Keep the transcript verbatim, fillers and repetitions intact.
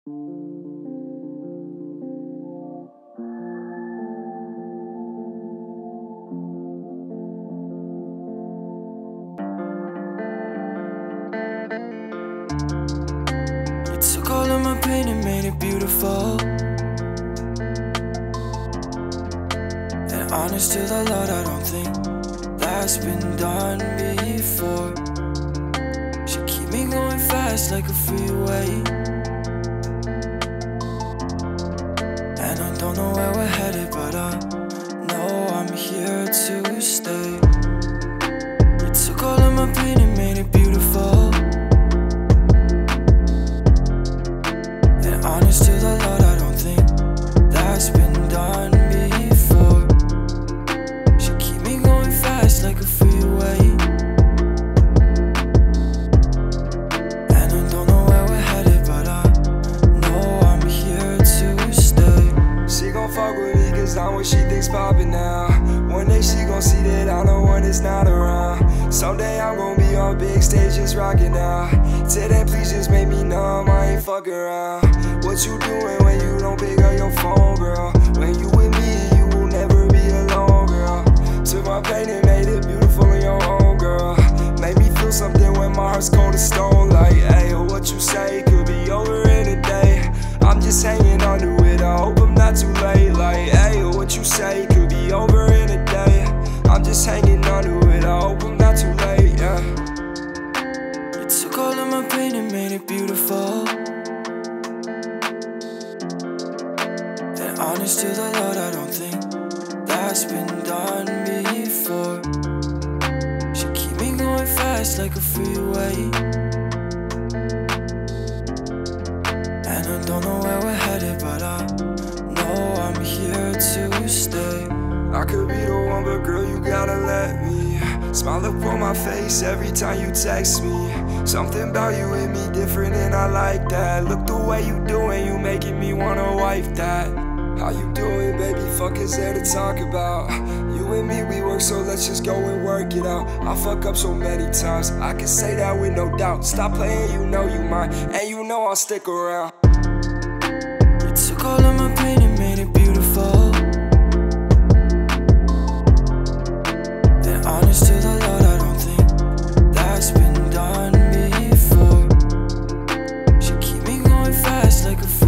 You took all of my pain and made it beautiful. And honest to the Lord, I don't think that's been done before. She keep me going fast like a freeway, and I don't know where we're headed, but I know I'm here to stay. You took all of my pain and made it beautiful. And honest to the Lord, I don't think that's been done before. She keep me going fast like a freeway, and I don't know where we're headed, but I know I'm here to stay. She gon' fuck with me cause I'm what she thinks poppin' now. One day she gon' see that I'm the one that's not around. Someday I'm gon' be on big stage just rockin' out. Till then please just make me numb, I ain't fuck around. What you doing when you don't pick up your phone, girl? When you with me, you will never be alone, girl. Took my pain and made it beautiful in your own, girl. Made me feel something when my heart's cold as stone. Like, hey, what you say could be over in a day. I'm just hanging on to it, I hope I'm not too late. Like, hey, what you say could be over in a day. I'm just hanging on to it, I hope I'm not too late, yeah. You took all of my pain and made it beautiful. And honest to the Lord, I don't think that's been done before. She keep me going fast like a freeway, and I don't know where we're headed, but I know I'm here to stay. I could be the one, but girl, you gotta let me smile up on my face every time you text me. Something about you hit me different and I like that. Look the way you doing, you making me wanna wife that. How you doing, baby? Fuck is there to talk about? You and me, we work, so let's just go and work it out. I fuck up so many times, I can say that with no doubt. Stop playing, you know you mine, and you know I'll stick around. You took all of my pain and made it beautiful. And honest to the Lord, I don't think that's been done before. She keep me going fast like a